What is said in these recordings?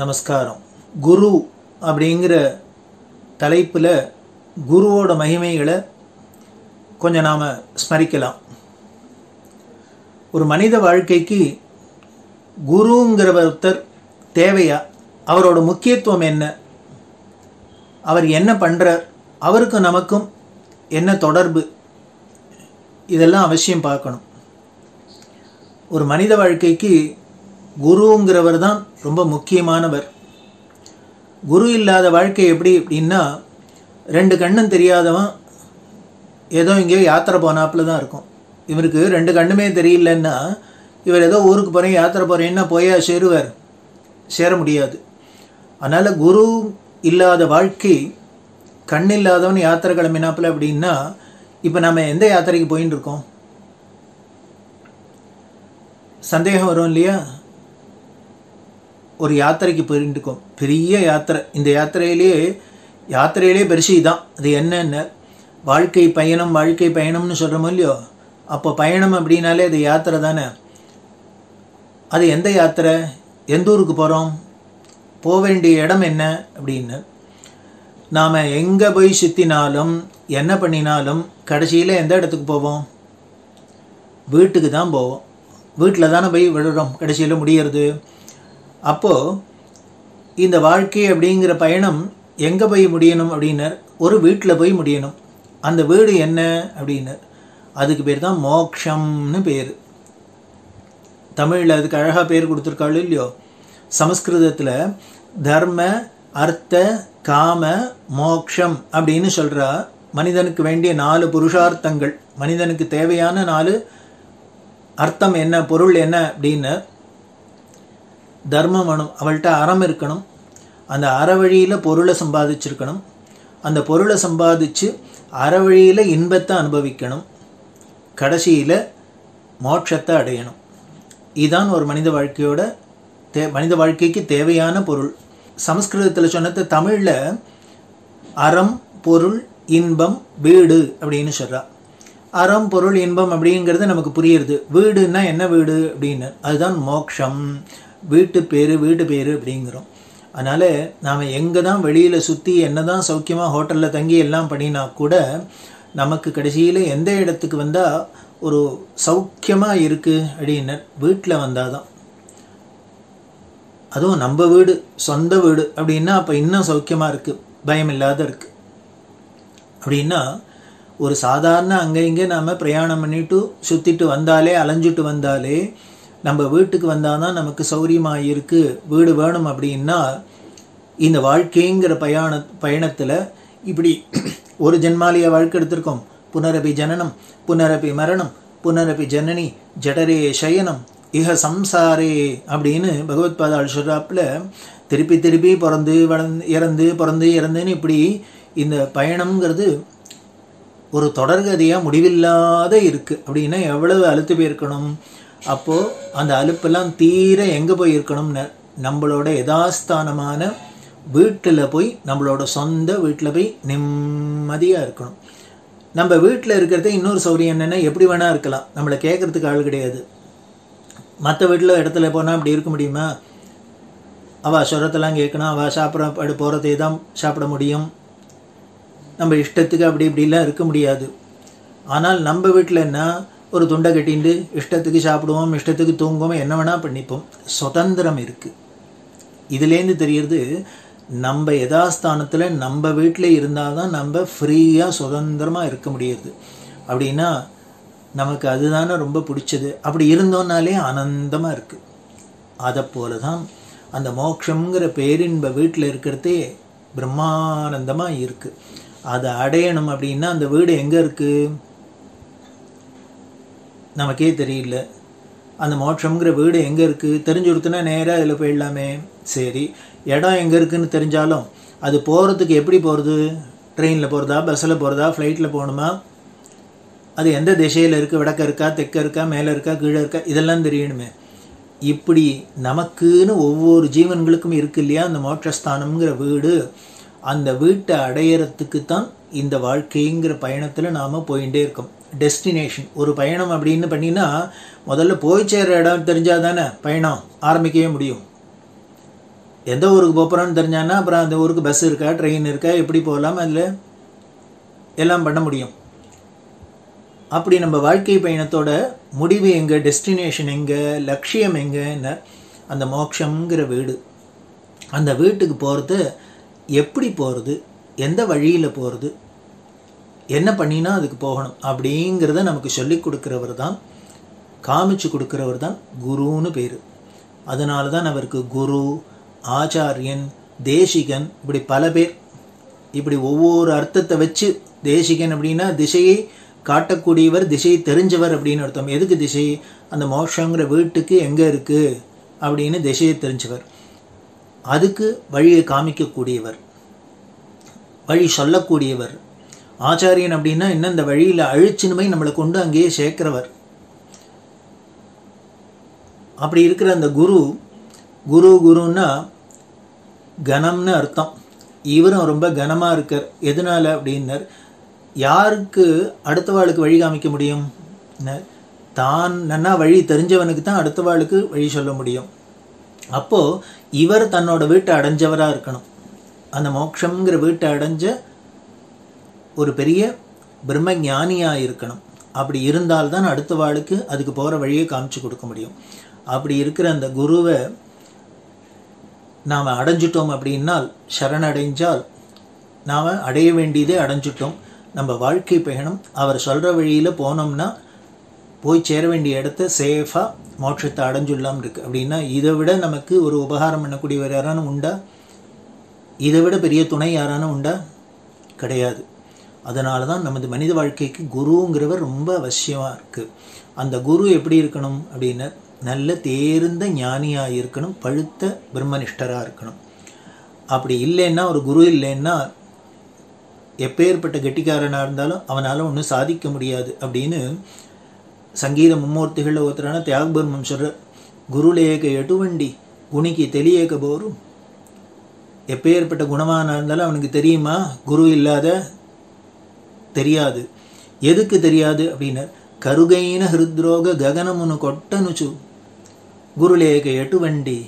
நமஸ்காரம். குரு அப்படிங்கிற தலைப்பில் குருவோட மகிமைகளை கொஞ்சம் நாம் ஸ்மரிக்கலாம். ஒரு மனித வாழ்க்கைக்கு குருங்கிற ஒருத்தர் தேவையா? அவரோட முக்கியத்துவம் என்ன? அவர் என்ன பண்ணுறார்? அவருக்கும் நமக்கும் என்ன தொடர்பு? இதெல்லாம் அவசியம் பார்க்கணும். ஒரு மனித வாழ்க்கைக்கு குருங்கிறவர் தான் ரொம்ப முக்கியமானவர். குரு இல்லாத வாழ்க்கை எப்படி அப்படின்னா, ரெண்டு கண்ணும் தெரியாதவன் ஏதோ இங்கேயோ யாத்திரை போனாப்புல தான் இருக்கும். இவருக்கு ரெண்டு கண்ணுமே தெரியலன்னா இவர் ஏதோ ஊருக்கு போகிறேன் யாத்திரை போகிறேன்னா போயா சேருவார்? சேர முடியாது. அதனால் குரு இல்லாத வாழ்க்கை, கண் இல்லாதவன் யாத்திரை கிளம்பினாப்புல அப்படின்னா, இப்போ நம்ம எந்த யாத்திரைக்கு போயின்னு இருக்கோம்? சந்தேகம் வரும் இல்லையா? ஒரு யாத்திரைக்கு போயிட்டு இருக்கோம், பெரிய யாத்திரை. இந்த யாத்திரையிலே பெருசு தான். அது என்னென்ன வாழ்க்கை பயணம்னு சொல்கிறோமோ இல்லையோ, அப்போ பயணம் அப்படின்னாலே அது யாத்திரை தானே. அது எந்த யாத்திரை? எந்த ஊருக்கு போகிறோம்? போக வேண்டிய இடம் என்ன அப்படின்னு நாம் எங்கே போய் சுற்றினாலும் என்ன பண்ணினாலும் கடைசியில் எந்த இடத்துக்கு போவோம்? வீட்டுக்கு தான் போவோம். வீட்டில் தானே போய் விழுறோம் கடைசியில் முடியறது. அப்போது இந்த வாழ்க்கை அப்படிங்கிற பயணம் எங்கே போய் முடியணும் அப்படின்னர்? ஒரு வீட்டில் போய் முடியணும். அந்த வீடு என்ன அப்படின்னர்? அதுக்கு பேர் தான் மோக்ஷம்னு பேர். தமிழில் அதுக்கு அழகாக பேர் கொடுத்துருக்காள் இல்லையோ. சமஸ்கிருதத்தில் தர்ம அர்த்த காம மோக்ஷம் அப்படின்னு சொல்கிறா. மனிதனுக்கு வேண்டிய 4 புருஷார்த்தங்கள், மனிதனுக்கு தேவையான 4 அர்த்தம் என்ன, பொருள் என்ன அப்படின்னு. தர்மம் வேணும், அவள்கிட்ட அறம் இருக்கணும். அந்த அற வழியில் பொருளை சம்பாதிச்சிருக்கணும். அந்த பொருளை சம்பாதிச்சு அற வழியில் இன்பத்தை அனுபவிக்கணும். கடைசியில் மோட்சத்தை அடையணும். இதுதான் ஒரு மனித வாழ்க்கைக்கு தேவையான பொருள். சமஸ்கிருதத்தில் சொன்னது தமிழில் அறம் பொருள் இன்பம் வீடு அப்படின்னு சொல்கிறா. அறம் பொருள் இன்பம் அப்படிங்கிறது நமக்கு புரியுறது. வீடுன்னா என்ன வீடு அப்படின்னு, அதுதான் மோக்ஷம். வீட்டு பேர் அப்படிங்கிறோம். அதனால் நாம் எங்கே தான் வெளியில் சுற்றி என்ன தான் சௌக்கியமாக ஹோட்டலில் தங்கி எல்லாம் பண்ணினா கூட நமக்கு கடைசியில் எந்த இடத்துக்கு வந்தால் ஒரு சௌக்கியமாக இருக்குது அப்படின்னு வீட்டில் வந்தால் தான். அதுவும் நம்ம வீடு, சொந்த வீடு அப்படின்னா அப்போ இன்னும் சௌக்கியமாக இருக்குது, பயம் இல்லாத இருக்குது. அப்படின்னா ஒரு சாதாரண அங்கே இங்கே நாம் பிரயாணம் பண்ணிட்டு சுற்றிட்டு வந்தாலே, அலைஞ்சிட்டு வந்தாலே, நம்ம வீட்டுக்கு வந்தால் தான் நமக்கு சௌரியமாக இருக்குது. வீடு வேணும் அப்படின்னா இந்த வாழ்க்கைங்கிற பயணத்தில் இப்படி ஒரு ஜென்மாலிய வாழ்க்கை எடுத்திருக்கோம். புனரபி ஜனனம் புனரபி மரணம் புனரபி ஜனனி ஜடரே சயனம் இஹ சம்சாரே அப்படின்னு பகவத் பாதாள் சொல்றாப்புல, திருப்பி திருப்பி பிறந்து இறந்துன்னு இப்படி இந்த பயணம்ங்கிறது ஒரு தொடர்கதையாக முடிவில்லாத இருக்குது. அப்படின்னா எவ்வளவு அழுத்து போயிருக்கணும். அப்போது அந்த அலுப்பெல்லாம் தீர எங்கே போய் இருக்கணும்னு, நம்மளோட யதாஸ்தானமான வீட்டில் போய், நம்மளோட சொந்த வீட்டில் போய் நிம்மதியாக இருக்கணும். நம்ம வீட்டில் இருக்கிறத இன்னொரு சௌரியம் என்னென்னா, எப்படி வேணால் இருக்கலாம், நம்மளை கேட்குறதுக்கு ஆள் கிடையாது. மற்ற வீட்டில் இடத்துல போனால் அப்படி இருக்க முடியுமா? அவள் சொல்கிறதெல்லாம் கேட்கணும், அவள் சாப்பிட போகிறதே தான் சாப்பிட முடியும். நம்ம இஷ்டத்துக்கு அப்படி இப்படிலாம் இருக்க முடியாது. ஆனால் நம்ம வீட்டில் என்ன, ஒரு துண்டை கட்டிண்டு இஷ்டத்துக்கு சாப்பிடுவோம், இஷ்டத்துக்கு தூங்குவோம், என்ன வேணால் பண்ணிப்போம். சுதந்திரம் இருக்குது. இதுலேருந்து தெரியுது, நம்ம யதாஸ்தானத்தில் நம்ம வீட்டில் இருந்தால் தான் நம்ம ஃப்ரீயாக சுதந்திரமாக இருக்க முடியுது. அப்படின்னா நமக்கு அதுதானே ரொம்ப பிடிச்சது. அப்படி இருந்தோன்னாலே ஆனந்தமாக இருக்குது. அதை போல தான் அந்த மோட்சங்கிற பேரின்ப வீட்டில் இருக்கிறதே பிரம்மானந்தமாக இருக்குது. அதை அடையணும் அப்படின்னா அந்த வீடு எங்கே இருக்குது நமக்கே தெரியல. அந்த மோட்சங்கிற வீடு எங்கே இருக்குது தெரிஞ்சு கொடுத்தனா நேராக அதில் போயிடலாமே. சரி, இடம் எங்கே இருக்குதுன்னு தெரிஞ்சாலும் அது போகிறதுக்கு எப்படி போகிறது? ட்ரெயினில் போகிறதா, பஸ்ஸில் போகிறதா, ஃப்ளைட்டில் போகணுமா? அது எந்த திசையில் இருக்குது? வடக்க இருக்கா, தெற்க இருக்கா, மேலே இருக்கா, கீழே இருக்கா? இதெல்லாம் தெரியணுமே. இப்படி நமக்குன்னு ஒவ்வொரு ஜீவன்களுக்கும் இருக்கு இல்லையா அந்த மோட்சஸ்தானம்ங்கிற வீடு. அந்த வீட்டை அடையிறதுக்கு தான் இந்த வாழ்க்கைங்கிற பயணத்தில் நாம் போயிட்டே இருக்கோம். டெஸ்டினேஷன், ஒரு பயணம் அப்படின்னு பண்ணினா முதல்ல போய் சேர இடம் தெரிஞ்சால் தானே பயணம் ஆரம்பிக்கவே முடியும். எந்த ஊருக்கு போகிறோன்னு தெரிஞ்சான்னா அப்புறம் அந்த ஊருக்கு பஸ் இருக்கா, ட்ரெயின் இருக்கா, எப்படி போகலாம், அதில் எல்லாம் பண்ண முடியும். அப்படி நம்ம வாழ்க்கை பயணத்தோட முடிவு எங்கே, டெஸ்டினேஷன் எங்கே, லட்சியம் எங்கேன்னு அந்த மோட்சங்கிற வீடு. அந்த வீட்டுக்கு போகிறது எப்படி போகிறது, எந்த வழியில் போகிறது, என்ன பண்ணினா அதுக்கு போகணும் அப்படிங்கிறத நமக்கு சொல்லி கொடுக்குறவர் தான், காமிச்சு கொடுக்குறவர் தான் குருன்னு பேர். அதனால தான் அவருக்கு குரு, ஆச்சாரியன், தேசிகன், இப்படி பல பேர். இப்படி ஒவ்வொரு அர்த்தத்தை வச்சு, தேசிகன் அப்படின்னா திசையை காட்டக்கூடியவர், திசையை தெரிஞ்சவர் அப்படின்னு அர்த்தம். எதுக்கு திசை? அந்த மோட்சங்கிற வீட்டுக்கு எங்கே இருக்குது அப்படின்னு திசையை தெரிஞ்சவர், அதுக்கு வழியை காமிக்கக்கூடியவர், வழி சொல்லக்கூடியவர். ஆச்சாரியன் அப்படின்னா இன்னும் இந்த வழியில் அழிச்சினுமை நம்மளை கொண்டு அங்கேயே சேர்க்கிறவர். அப்படி இருக்கிற அந்த குரு, குருன்னா கனம்னு அர்த்தம். இவரும் ரொம்ப கனமாக இருக்கார். எதனால அப்படின்னர், யாருக்கு அடுத்தவாளுக்கு வழி காமிக்க முடியும்? தான் நன்னா வழி தெரிஞ்சவனுக்கு தான் அடுத்தவாளுக்கு வழி சொல்ல முடியும். அப்போது இவர் தன்னோட வீட்டை அடைஞ்சவராக இருக்கணும். அந்த மோட்சங்கிற வீட்டை அடைஞ்ச ஒரு பெரிய பிரம்ம ஞானியாக இருக்கணும். அப்படி இருந்தால்தான் அடுத்தவாளுக்கு அதுக்கு போகிற வழியை காமிச்சு கொடுக்க முடியும். அப்படி இருக்கிற அந்த குருவை நாம் அடைஞ்சிட்டோம் அப்படின்னால், சரணடைஞ்சால் நாம் அடைய வேண்டியதே அடைஞ்சிட்டோம். நம்ம வாழ்க்கை பயணம் அவர் சொல்கிற வழியில் போனோம்னா போய் சேர வேண்டிய இடத்த சேஃபாக மோட்சத்தை அடைஞ்சுடலாம் இருக்குது. அப்படின்னா இதை விட நமக்கு ஒரு உபகாரம் பண்ணக்கூடியவர் யாரானும் உண்டா? இதை விட பெரிய துணை யாரானும் உண்டா? கிடையாது. அதனால தான் நமது மனித வாழ்க்கைக்கு குருங்கிறவர் ரொம்ப அவசியமாக இருக்குது. அந்த குரு எப்படி இருக்கணும் அப்படின்னா, நல்ல தேர்ந்த ஞானியாக இருக்கணும், பழுத்த பிரம்மனிஷ்டராக இருக்கணும். அப்படி இல்லைன்னா, ஒரு குரு இல்லைன்னா எப்பேற்பட்ட கெட்டிக்காரனாக இருந்தாலும் அவனால் ஒன்றும் சாதிக்க முடியாது அப்படின்னு சங்கீத மும்மூர்த்திகளில் ஒருத்தரான தியாகபர்மம் சொல்கிற, குருலேக எட்டுவண்டி குணிக்கு தெளியேக்க போரும். எப்பேற்பட்ட குணமான இருந்தாலும் அவனுக்கு தெரியுமா? குரு இல்லாத தெரியாது. எதுக்கு தெரியாது அப்படின்னா, கருகைன ஹிருத்ரோக ககனமுனு கொட்டனுச்சு குருலேக எட்டுவண்டி.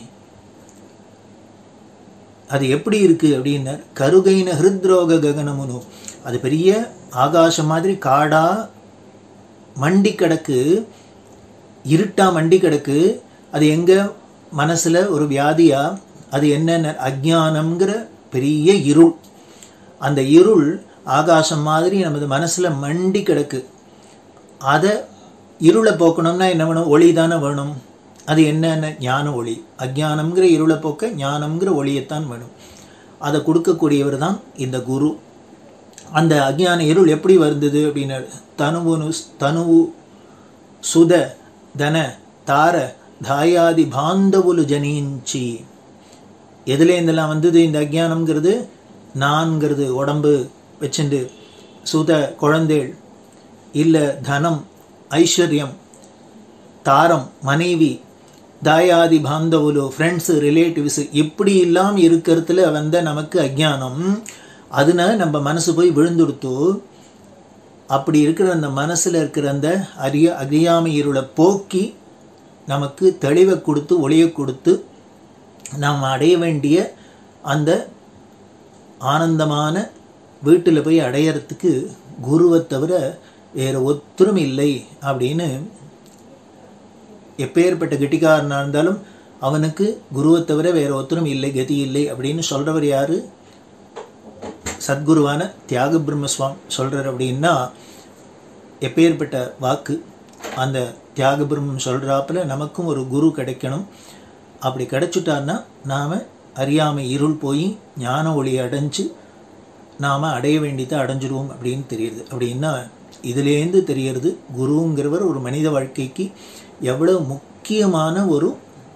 அது எப்படி இருக்குது அப்படின்னா, கருகைன ஹிருத்ரோக ககனமுனு, அது பெரிய ஆகாசம் மாதிரி காடா மண்டி கிடக்கு, இருட்டா மண்டி கிடக்கு. அது எங்கே? மனசில் ஒரு வியாதியா? அது என்னென்ன? அஜ்ஞானம்ங்கிற பெரிய இருள். அந்த இருள் ஆகாசம் மாதிரி நமது மனசில் மண்டி கிடக்கு. அதை இருளை போக்கணும்னா என்ன வேணும்? ஒளி தானே வேணும். அது என்னென்ன? ஞான ஒளி. அஜ்ஞானம்ங்கிற இருளை போக்க ஞானம்ங்கிற ஒளியைத்தான் வேணும். அதை கொடுக்கக்கூடியவர் தான் இந்த குரு. அந்த அஜ்ஞான இருள் எப்படி வந்தது அப்படின்னா, தனுவு சுத தன தார தாயாதி பாந்தவுலு ஜனீஞ்சி. எதுலேருந்தெல்லாம் வந்தது இந்த அஜ்ஞானம்ங்கிறது? நான்கிறது உடம்பு வச்சுண்டு, சுத குழந்தைகள், இல்லை தனம் ஐஸ்வர்யம், தாரம் மனைவி, தாயாதி பாந்தவுலு ஃப்ரெண்ட்ஸு ரிலேட்டிவ்ஸு, இப்படி இல்லாமல் இருக்கிறதுல வந்த நமக்கு அஜ்ஞானம். அதனால நம்ம மனசு போய் விழுந்துடுத்து. அப்படி இருக்கிற அந்த மனசில் இருக்கிற அந்த அறியாமை இருளை போக்கி நமக்கு தெளிவை கொடுத்து ஒளியை கொடுத்து நாம் அடைய வேண்டிய அந்த ஆனந்தமான வீட்டில் போய் அடையறதுக்கு குருவை தவிர வேறு ஒத்தரும் இல்லை அப்படின்னு, எப்பேற்பட்ட கெட்டிக்காரனாக இருந்தாலும் அவனுக்கு குருவை தவிர வேறு ஒத்தரும் இல்லை, கதி இல்லை அப்படின்னு சொல்கிறவர் யார்? சத்குருவான தியாக பிரம்மஸ்வாமி சொல்கிறார். அப்படின்னா எப்பேற்பட்ட வாக்கு! அந்த தியாக பிரம்மம் சொல்கிறாப்புல நமக்கும் ஒரு குரு கிடைக்கணும். அப்படி கிடைச்சிட்டான்னா நாம் அறியாமை இருள் போய் ஞான ஒளி அடைஞ்சு நாம் அடைய வேண்டியதை அடைஞ்சிடுவோம் அப்படின்னு தெரியுது. அப்படின்னா இதுலேருந்து தெரியறது குருங்கிறவர் ஒரு மனித வாழ்க்கைக்கு எவ்வளோ முக்கியமான ஒரு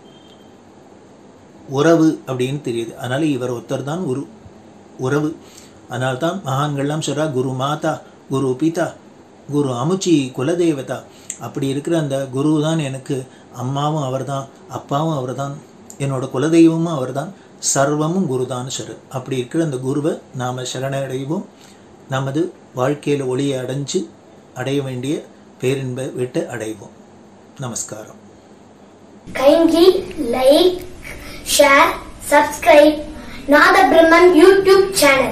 உறவு அப்படின்னு தெரியுது. அதனால் இவர் ஒருத்தர் தான் ஒரு உறவு. அதனால்தான் மகான்கள்லாம் சொல்கிறா, குரு மாதா, குரு பிதா, குரு அமுச்சி, குலதேவதா. அப்படி இருக்கிற அந்த குரு தான் எனக்கு அம்மாவும் அவர் தான், அப்பாவும் அவர் தான், என்னோட குலதெய்வமும் அவர் தான், சர்வமும் குருதான் சரு. அப்படி இருக்கிற அந்த குருவை நாம் சரணடைவோம். நமது வாழ்க்கையில் ஒளியை அடைஞ்சு அடைய வேண்டிய பேரின்ப வீட்டை அடைவோம். நமஸ்காரம். Kindly like, share, subscribe Nadabrahman YouTube channel.